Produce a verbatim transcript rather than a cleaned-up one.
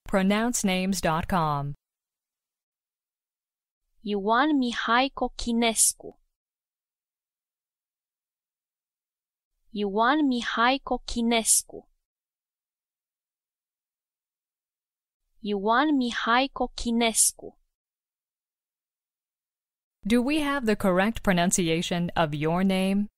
pronounce names dot com. Ioan Mihai Cochinescu. Ioan Mihai Cochinescu. Ioan Mihai Cochinescu. Do we have the correct pronunciation of your name?